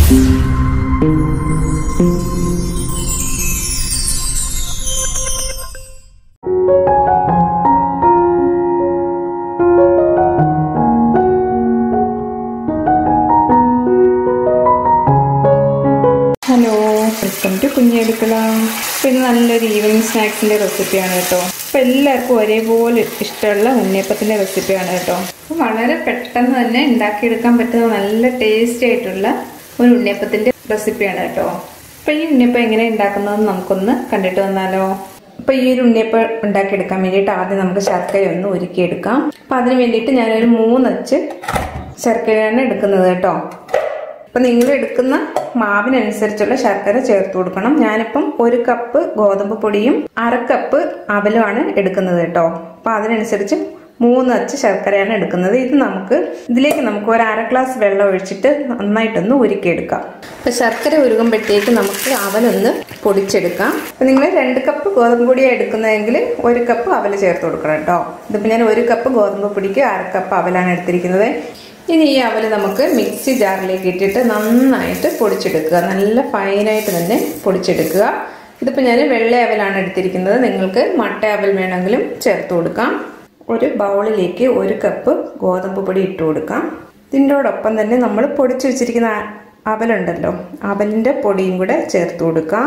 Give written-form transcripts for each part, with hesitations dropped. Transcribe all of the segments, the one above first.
Hello, welcome to കുഞ്ഞെടുക്കള. ഇത് നല്ലൊരു evening സ്നാക്സിൻ്റെ റെസിപ്പിയാണ് കേട്ടോ. അപ്പോൾ എല്ലാവർക്കും ഒരേപോലെ ഇഷ്ടമുള്ള ഉണ്ണിയപ്പത്തിൻ്റെ റെസിപ്പിയാണ് കേട്ടോ. അപ്പോൾ വളരെ പെട്ടെന്ന് തന്നെ ഉണ്ടാക്കിയെടുക്കാൻ പറ്റുന്ന നല്ല ടേസ്റ്റി ആയിട്ടുള്ള ഒരു ഉണ്ണിയപ്പത്തിൻ്റെ റെസിപ്പിയാണ് കേട്ടോ. അപ്പോൾ ഈ ഉണ്ണിയപ്പം എങ്ങനെ ഉണ്ടാക്കുന്നതെന്ന് നമുക്കൊന്ന് കണ്ടിട്ട് വന്നാലോ. അപ്പോൾ ഈ ഒരു ഉണ്ണിയപ്പം ഉണ്ടാക്കിയെടുക്കാൻ വേണ്ടിയിട്ട് ആദ്യം നമുക്ക് ശർക്കര ഒന്ന് ഉരുക്കിയെടുക്കാം. അപ്പോൾ അതിന് വേണ്ടിയിട്ട് ഞാനൊരു 3 അച്ച് ശർക്കരയാണ് എടുക്കുന്നത് കേട്ടോ. അപ്പം നിങ്ങൾ എടുക്കുന്ന മാവിനനുസരിച്ചുള്ള ശർക്കര ചേർത്ത് കൊടുക്കണം. ഞാനിപ്പം 1 കപ്പ് ഗോതമ്പ് പൊടിയും 1/2 കപ്പ് അവലുമാണ് എടുക്കുന്നത് കേട്ടോ. അപ്പം അതിനനുസരിച്ച് 3 അച്ച് ശർക്കരയാണ് എടുക്കുന്നത്. ഇതിലേക്ക് നമുക്ക് ഒരു 1/2 ഗ്ലാസ് വെള്ളം ഒഴിച്ചിട്ട് നന്നായിട്ടൊന്ന് ഉരുക്കിയെടുക്കാം. അപ്പം ശർക്കര ഉരുകുമ്പോഴത്തേക്ക് നമുക്ക് അവലൊന്ന് പൊടിച്ചെടുക്കാം. അപ്പം നിങ്ങൾ 2 കപ്പ് ഗോതമ്പ് പൊടിയാണ് എടുക്കുന്നതെങ്കിൽ 1 കപ്പ് അവൽ ചേർത്ത് കൊടുക്കണം കേട്ടോ. ഇതിപ്പോൾ ഞാൻ 1 കപ്പ് ഗോതമ്പ് പൊടിക്ക് 1/2 കപ്പ് അവലാണ് എടുത്തിരിക്കുന്നത്. ഇനി ഈ അവൽ നമുക്ക് മിക്സി ജാറിലേക്ക് ഇട്ടിട്ട് നന്നായിട്ട് പൊടിച്ചെടുക്കുക. നല്ല ഫൈനായിട്ട് തന്നെ പൊടിച്ചെടുക്കുക. ഇതിപ്പോൾ ഞാൻ വെള്ള അവലാണ് എടുത്തിരിക്കുന്നത്. നിങ്ങൾക്ക് മട്ട അവൽ വേണമെങ്കിലും ചേർത്ത് കൊടുക്കാം. ഒരു ബൗളിലേക്ക് 1 കപ്പ് ഗോതമ്പ് പൊടി ഇട്ട് കൊടുക്കാം. ഇതിൻ്റോടൊപ്പം തന്നെ നമ്മൾ പൊടിച്ചു വെച്ചിരിക്കുന്ന അവലുണ്ടല്ലോ, അവലിൻ്റെ പൊടിയും കൂടെ ചേർത്ത് കൊടുക്കാം.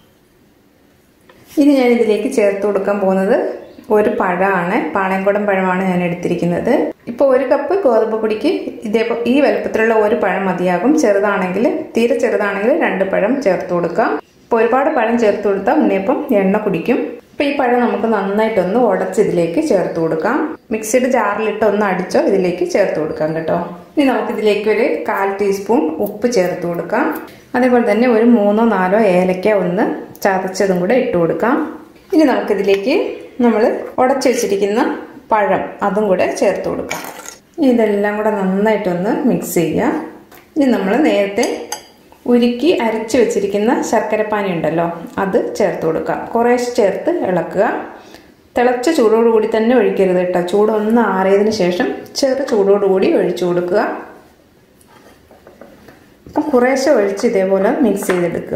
ഇനി ഞാൻ ഇതിലേക്ക് ചേർത്ത് കൊടുക്കാൻ പോകുന്നത് ഒരു പഴമാണ്, പാളയംകുടം പഴമാണ് ഞാൻ എടുത്തിരിക്കുന്നത്. ഇപ്പോൾ 1 കപ്പ് ഗോതമ്പ് പൊടിക്ക് ഈ വലുപ്പത്തിലുള്ള ഒരു പഴം മതിയാകും. തീരെ ചെറുതാണെങ്കിൽ 2 പഴം ചേർത്ത് കൊടുക്കാം. ഇപ്പോൾ ഒരുപാട് പഴം ചേർത്ത് കൊടുത്താൽ ഉണ്ണിയപ്പം എണ്ണ കുടിക്കും. അപ്പോൾ ഈ പഴം നമുക്ക് നന്നായിട്ടൊന്ന് ഉടച്ച് ഇതിലേക്ക് ചേർത്ത് കൊടുക്കാം. മിക്സിയുടെ ജാറിലിട്ട് ഒന്ന് അടിച്ചോ ഇതിലേക്ക് ചേർത്ത് കൊടുക്കാം കേട്ടോ. ഇനി നമുക്കിതിലേക്ക് ഒരു 1/4 ടീസ്പൂൺ ഉപ്പ് ചേർത്ത് കൊടുക്കാം. അതേപോലെ തന്നെ ഒരു 3-4 ഏലക്ക ഒന്ന് ചതച്ചതും കൂടെ ഇട്ട് കൊടുക്കാം. ഇനി നമുക്കിതിലേക്ക് നമ്മൾ ഉടച്ചു വെച്ചിരിക്കുന്ന പഴം അതും കൂടെ ചേർത്ത് കൊടുക്കാം. ഇതെല്ലാം കൂടെ നന്നായിട്ടൊന്ന് മിക്സ് ചെയ്യുക. ഇനി നമ്മൾ നേരത്തെ ഉരുക്കി അരച്ച് വെച്ചിരിക്കുന്ന ശർക്കരപ്പാനി ഉണ്ടല്ലോ, അത് ചേർത്ത് കൊടുക്കാം. കുറേശ്ശെ ചേർത്ത് ഇളക്കുക. തിളച്ച ചൂടോടുകൂടി തന്നെ ഒഴിക്കരുത് കേട്ടോ. ചൂടൊന്ന് ആറിയതിന് ശേഷം ചെറു ചൂടോടുകൂടി ഒഴിച്ചു കൊടുക്കുക. അപ്പം കുറേശ്ശെ ഒഴിച്ച് ഇതേപോലെ മിക്സ് ചെയ്തെടുക്കുക.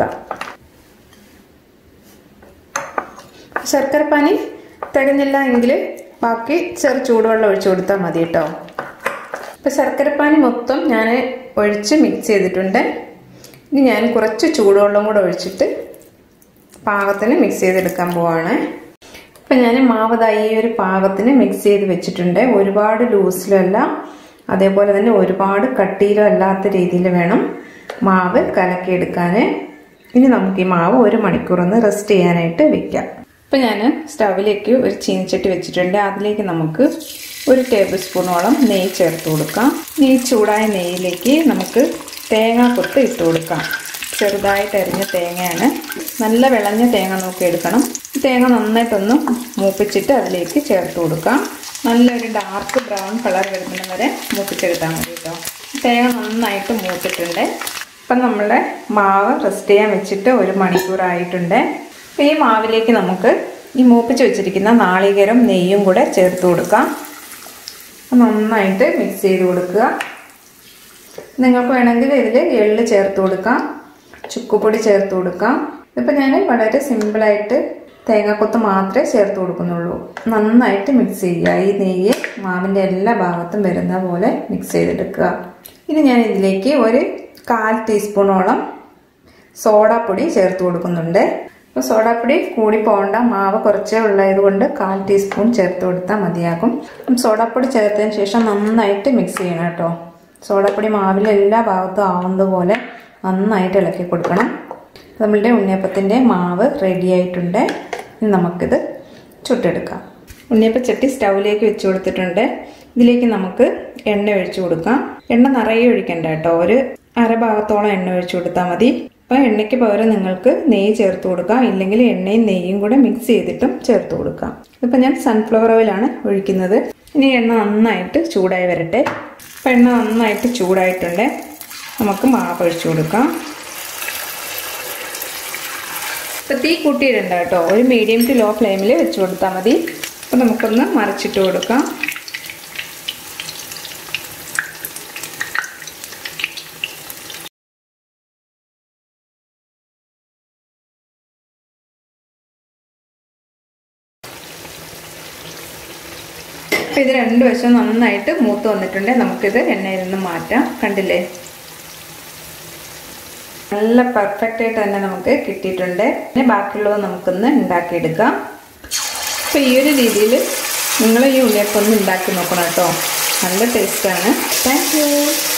ശർക്കരപ്പാനി തികഞ്ഞില്ല എങ്കിൽ ബാക്കി ചെറു ചൂടുവെള്ളം ഒഴിച്ചു കൊടുത്താൽ മതി കേട്ടോ. ഇപ്പം ശർക്കരപ്പാനി മൊത്തം ഞാൻ ഒഴിച്ച് മിക്സ് ചെയ്തിട്ടുണ്ട്. ഇനി ഞാൻ കുറച്ച് ചൂടുവെള്ളം കൂടെ ഒഴിച്ചിട്ട് പാകത്തിന് മിക്സ് ചെയ്തെടുക്കാൻ പോവാണ്. ഇപ്പം ഞാൻ മാവ് ഈ ഒരു പാകത്തിന് മിക്സ് ചെയ്ത് വെച്ചിട്ടുണ്ട്. ഒരുപാട് ലൂസിലല്ല, അതേപോലെ തന്നെ ഒരുപാട് കട്ടിയിലോ അല്ലാത്ത രീതിയിൽ വേണം മാവ് കലക്കിയെടുക്കാൻ. ഇനി നമുക്ക് ഈ മാവ് 1 മണിക്കൂർ ഒന്ന് റെസ്റ്റ് ചെയ്യാനായിട്ട് വെക്കാം. ഇപ്പം ഞാൻ സ്റ്റൗവിലേക്ക് ഒരു ചീനിച്ചട്ടി വെച്ചിട്ടുണ്ട്. അതിലേക്ക് നമുക്ക് 1 ടേബിൾ സ്പൂണോളം നെയ്യ് ചേർത്ത് കൊടുക്കാം. ഈ ചൂടായ നെയ്യിലേക്ക് നമുക്ക് തേങ്ങാക്കൊത്ത് ഇട്ട് കൊടുക്കാം. ചെറുതായിട്ട് അരിഞ്ഞ തേങ്ങയാണ്. നല്ല വിളഞ്ഞ തേങ്ങ നോക്കി എടുക്കണം. തേങ്ങ നന്നായിട്ടൊന്ന് മൂപ്പിച്ചിട്ട് അതിലേക്ക് ചേർത്ത് കൊടുക്കാം. നല്ലൊരു ഡാർക്ക് ബ്രൗൺ കളർ വരുന്നത് വരെ മൂപ്പിച്ചെടുത്താൽ മതി കേട്ടോ. തേങ്ങ നന്നായിട്ട് മൂത്തിട്ടുണ്ട്. ഇപ്പം നമ്മളുടെ മാവ് റെസ്റ്റ് ചെയ്യാൻ വെച്ചിട്ട് 1 മണിക്കൂറായിട്ടുണ്ട്. ഈ മാവിലേക്ക് നമുക്ക് ഈ മൂപ്പിച്ച് വെച്ചിരിക്കുന്ന നാളികേരം നെയ്യും കൂടെ ചേർത്ത് കൊടുക്കാം. നന്നായിട്ട് മിക്സ് ചെയ്ത് കൊടുക്കുക. നിങ്ങൾക്ക് വേണമെങ്കിൽ ഇതിൽ എള്ള് ചേർത്ത് കൊടുക്കാം, ചുക്കുപൊടി ചേർത്ത് കൊടുക്കാം. ഇപ്പം ഞാൻ വളരെ സിമ്പിളായിട്ട് തേങ്ങാക്കൊത്ത് മാത്രമേ ചേർത്ത് കൊടുക്കുന്നുള്ളൂ. നന്നായിട്ട് മിക്സ് ചെയ്യുക. ഈ നെയ്യ് മാവിൻ്റെ എല്ലാ ഭാഗത്തും വരുന്ന പോലെ മിക്സ് ചെയ്തെടുക്കുക. ഇനി ഞാൻ ഇതിലേക്ക് ഒരു 1/4 ടീസ്പൂണോളം സോഡാപ്പൊടി ചേർത്ത് കൊടുക്കുന്നുണ്ട്. അപ്പോൾ സോഡാപ്പൊടി കൂടി പോകണ്ട, മാവ് കുറച്ചേ ഉള്ളത് കൊണ്ട് 1/4 ടീസ്പൂൺ ചേർത്ത് കൊടുത്താൽ മതിയാകും. സോഡാപ്പൊടി ചേർത്തതിന് ശേഷം നന്നായിട്ട് മിക്സ് ചെയ്യണം കേട്ടോ. സോഡാപ്പൊടി മാവിലെ എല്ലാ ഭാഗത്തും ആവുന്നത് പോലെ നന്നായിട്ട് ഇളക്കി കൊടുക്കണം. നമ്മളുടെ ഉണ്ണിയപ്പത്തിൻ്റെ മാവ് റെഡി ആയിട്ടുണ്ട്. ഇനി നമുക്കിത് ചുട്ടെടുക്കാം. ഉണ്ണിയപ്പച്ചട്ടി സ്റ്റൗവിലേക്ക് വെച്ച് കൊടുത്തിട്ടുണ്ട്. ഇതിലേക്ക് നമുക്ക് എണ്ണ ഒഴിച്ചു കൊടുക്കാം. എണ്ണ നിറയെ ഒഴിക്കണ്ട കേട്ടോ. ഒരു 1/2 ഭാഗത്തോളം എണ്ണ ഒഴിച്ചു കൊടുത്താൽ മതി. അപ്പോൾ എണ്ണയ്ക്ക് പകരം നിങ്ങൾക്ക് നെയ്യ് ചേർത്ത് കൊടുക്കാം, ഇല്ലെങ്കിൽ എണ്ണയും നെയ്യും കൂടെ മിക്സ് ചെയ്തിട്ടും ചേർത്ത് കൊടുക്കാം. ഇതിപ്പോൾ ഞാൻ സൺഫ്ലവർ ഓയിലാണ് ഒഴിക്കുന്നത്. ഇനി എണ്ണ നന്നായിട്ട് ചൂടായി വരട്ടെ. അപ്പോൾ എണ്ണ നന്നായിട്ട് ചൂടായിട്ടുണ്ട്. നമുക്ക് മാവ് ഒഴിച്ചു കൊടുക്കാം. ഇപ്പോൾ തീ കൂട്ടിയിടണ്ട കേട്ടോ. ഒരു മീഡിയം ടു ലോ ഫ്ലെയിമിൽ വെച്ച് കൊടുത്താൽ മതി. അപ്പോൾ നമുക്കൊന്ന് മറിച്ചിട്ട് കൊടുക്കാം. അപ്പോൾ ഇത് രണ്ട് വശം നന്നായിട്ട് മൂത്ത് വന്നിട്ടുണ്ട്. നമുക്കിത് എണ്ണയിൽ നിന്ന് മാറ്റാം. കണ്ടില്ലേ, നല്ല പെർഫെക്റ്റ് ആയിട്ട് തന്നെ നമുക്ക് കിട്ടിയിട്ടുണ്ട്. പിന്നെ ബാക്കിയുള്ളത് നമുക്കൊന്ന് ഉണ്ടാക്കിയെടുക്കാം. അപ്പോൾ ഈ ഒരു രീതിയിൽ നിങ്ങൾ ഈ ഉണ്ണിയപ്പം ഒന്ന് ഉണ്ടാക്കി നോക്കണം കേട്ടോ. നല്ല ടേസ്റ്റാണ്. Thank U.